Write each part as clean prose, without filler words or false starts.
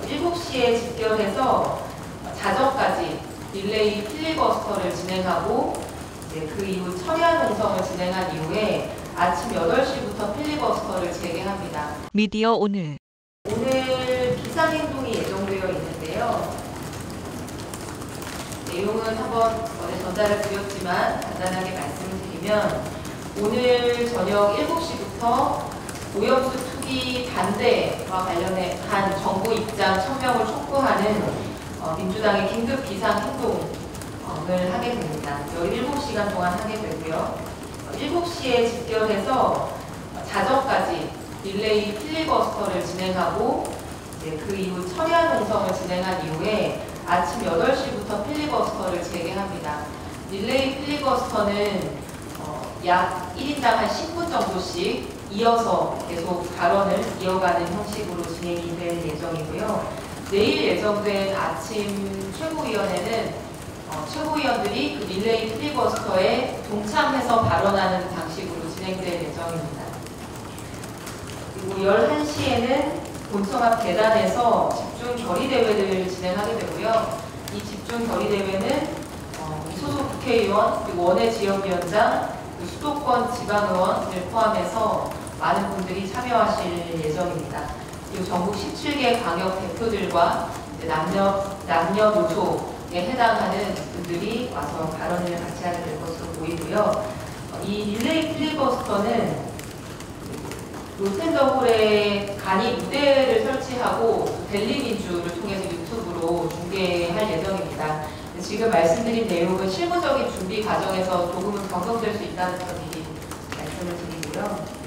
7시에 집결해서 자정까지 릴레이 필리버스터를 진행하고 그 이후 철야 농성을 진행한 이후에 아침 8시부터 필리버스터를 재개합니다. 미디어 오늘 비상행동이 예정되어 있는데요. 내용은 한번 전에 전달을 드렸지만 간단하게 말씀을 드리면 오늘 저녁 7시부터 오염수 투기 반대와 관련한 정부 입장 천명을 촉구하는 민주당의 긴급 비상행동을 하게 됩니다. 17시간 동안 하게 되고요. 7시에 집결해서 자정까지 릴레이 필리버스터를 진행하고 그 이후 철야 농성을 진행한 이후에 아침 8시부터 필리버스터를 재개합니다. 릴레이 필리버스터는 약 1인당 한 10분 정도씩 이어서 계속 발언을 이어가는 형식으로 진행이 될 예정이고요. 내일 예정된 아침 최고위원회는 최고위원들이 그 릴레이 필리버스터에 동참해서 발언하는 방식으로 진행될 예정입니다. 그리고 11시에는 본청 앞 계단에서 집중 결의대회를 진행하게 되고요. 이 집중 결의대회는 소속 국회의원, 그리고 원외 지역위원장, 수도권 지방의원을 포함해서 많은 분들이 참여하실 예정입니다. 그리고 전국 17개 광역 대표들과 남녀노소에 해당하는 분들이 와서 발언을 같이 하게 될 것으로 보이고요. 이 릴레이 필리버스터는 롯텐더홀에 간이 무대를 설치하고 델리민주를 통해서 유튜브로 중계할 예정입니다. 지금 말씀드린 내용은 실무적인 준비 과정에서 조금은 변경될 수 있다는 점 미리 말씀을 드리고요.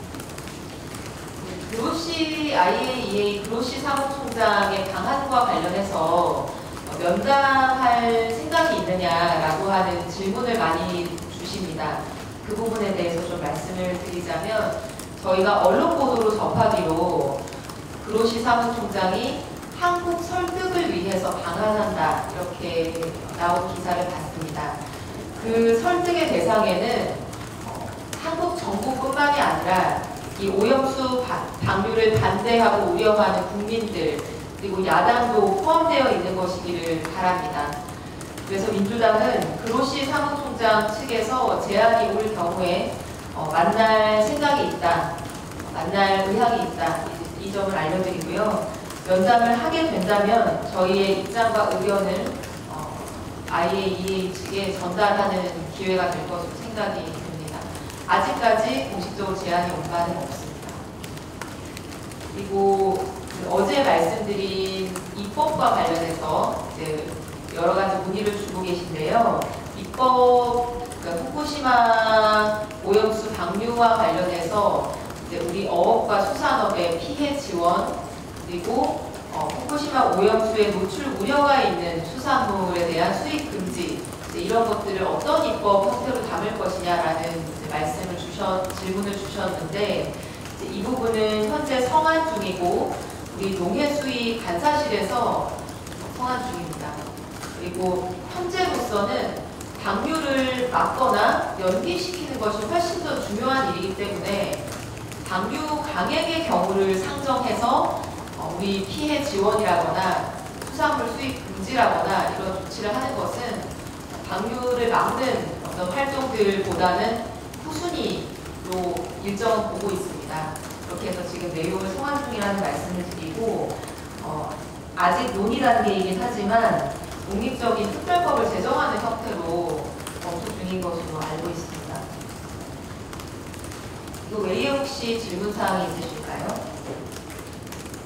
그로시 IAEA 그로시 사무총장의 방한과 관련해서 면담할 생각이 있느냐라고 하는 질문을 많이 주십니다. 그 부분에 대해서 좀 말씀을 드리자면 저희가 언론 보도로 접하기로 그로시 사무총장이 한국 설득을 위해서 방한한다 이렇게 나온 기사를 봤습니다. 그 설득의 대상에는 한국 정부뿐만이 아니라 이 오염수 방류를 반대하고 우려하는 국민들 그리고 야당도 포함되어 있는 것이기를 바랍니다. 그래서 민주당은 그로시 사무총장 측에서 제안이 올 경우에 만날 생각이 있다, 만날 의향이 있다 이 점을 알려드리고요. 면담을 하게 된다면 저희의 입장과 의견을 IAEA 측에 전달하는 기회가 될 것으로 생각이 듭니다. 아직까지 공식적으로 제안이 온 바는 없습니다. 그리고 어제 말씀드린 입법과 관련해서 이제 여러 가지 문의를 주고 계신데요. 입법, 그러니까 후쿠시마 오염수 방류와 관련해서 이제 우리 어업과 수산업의 피해 지원, 그리고 후쿠시마 오염수에 노출 우려가 있는 수산물에 대한 수입 금지, 이런 것들을 어떤 입법 형태로 담을 것이냐라는 질문을 주셨는데 이 부분은 현재 성안 중이고 우리 농해수위 간사실에서 성안 중입니다. 그리고 현재로서는 방류를 막거나 연기시키는 것이 훨씬 더 중요한 일이기 때문에 방류 강행의 경우를 상정해서 우리 피해 지원이라거나 수산물 수입 금지라거나 이런 조치를 하는 것은 방류를 막는 어떤 활동들보다는 후순위로 일정은 보고 있습니다. 그렇게 해서 지금 내용을 성안 중이라는 말씀을 드리고 아직 논의 단계이긴 하지만 독립적인 특별법을 제정하는 형태로 검토 중인 것으로 알고 있습니다. 이거 외에 혹시 질문사항이 있으실까요?